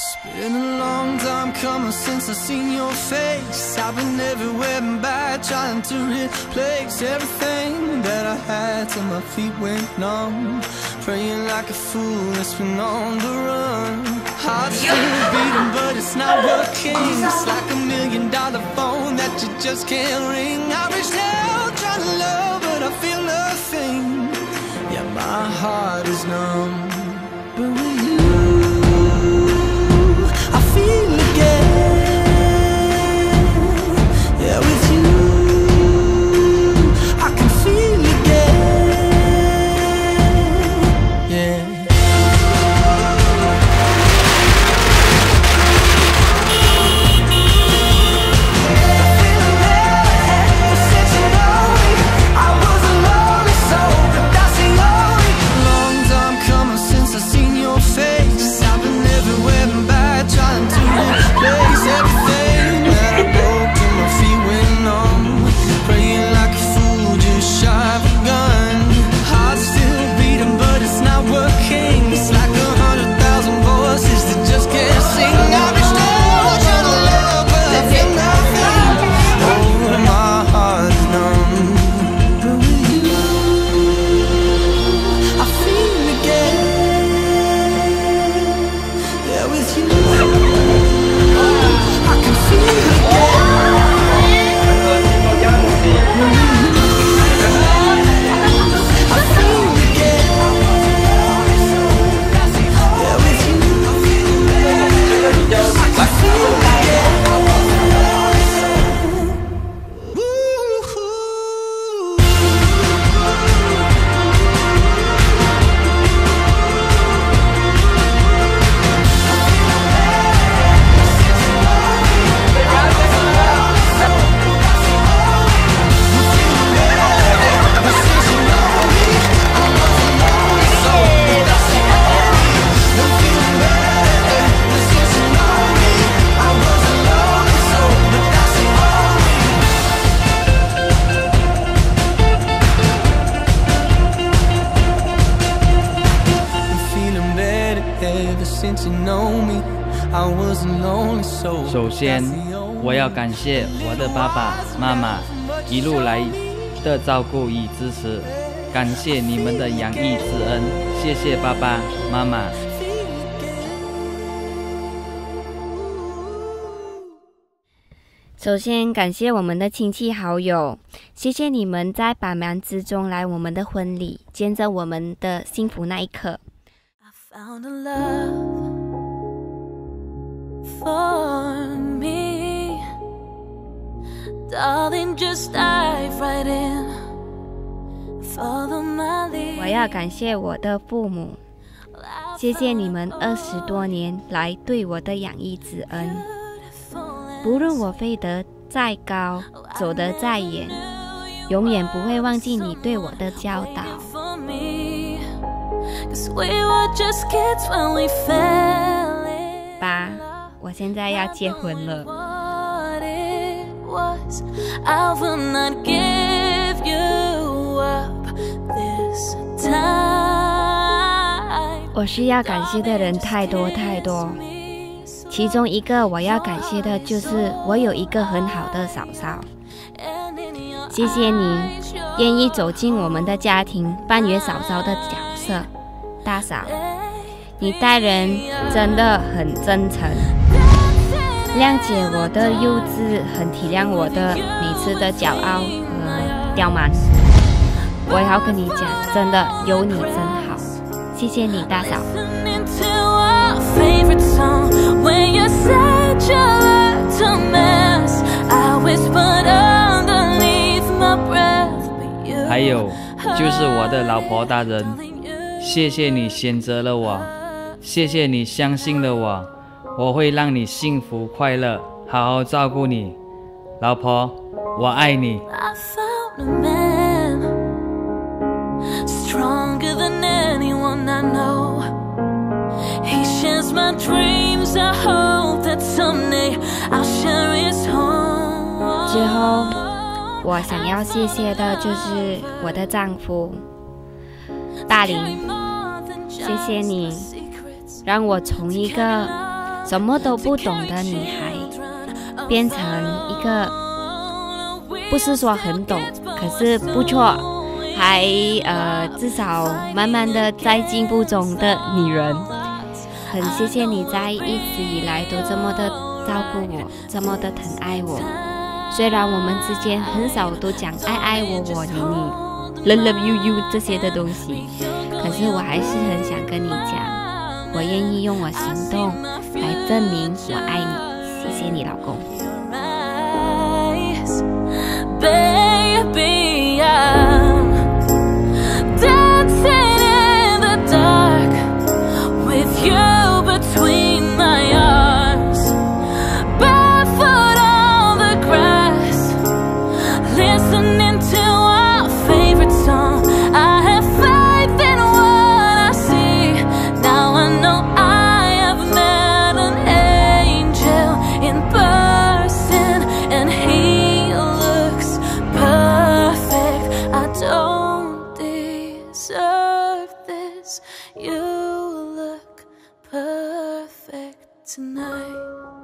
Been a long time coming since I seen your face. I've been everywhere and back, trying to replace everything that I had till my feet went numb. Praying like a fool, it's been on the run. Heart's still beating, but it's not working. It's like $1,000,000 phone that you just can't ring. I reached out trying to love, but I feel nothing. Yeah, my heart is numb. But with you I feel again. Yeah, with you I can feel again. Yeah. 首先，我要感谢我的爸爸妈妈一路来的照顾与支持，感谢你们的养育之恩，谢谢爸爸妈妈。 首先感谢我们的亲戚好友，谢谢你们在百忙之中来我们的婚礼，见证我们的幸福那一刻。 For me, darling, just dive right in. Follow my lead. 我要感谢我的父母，谢谢你们20多年来对我的养育之恩。不论我飞得再高，走得再远，永远不会忘记你对我的教导。爸，我现在要结婚了。我需要感谢的人太多太多，其中一个我要感谢的就是我有一个很好的嫂嫂。谢谢你愿意走进我们的家庭，扮演嫂嫂的角色。大嫂，你待人真的很真诚，谅解我的幼稚，很体谅我的每次的骄傲和刁蛮。我要跟你讲，真的有你真好，谢谢你，大嫂。 还有就是我的老婆大人，谢谢你选择了我，谢谢你相信了我，我会让你幸福快乐，好好照顾你，老婆，我爱你。 之后，我想要谢谢的就是我的丈夫大林，谢谢你让我从一个什么都不懂的女孩，变成一个不是说很懂，可是不错，还至少慢慢的在进步中的女人。很谢谢你在一直以来都这么的照顾我，这么的疼爱我。虽然我们之间很少都讲爱爱我我你你 love love you you 这些的东西，可是我还是很想跟你讲，我愿意用我行动来证明我爱你。谢谢你，老公。 Baby, I'm dancing in the dark with you between my arms, barefoot on the grass, listening to our favorite song. I have faith in what I see. Now I know I have met an angel in person, and he looks perfect. I don't deserve this. You look perfect tonight.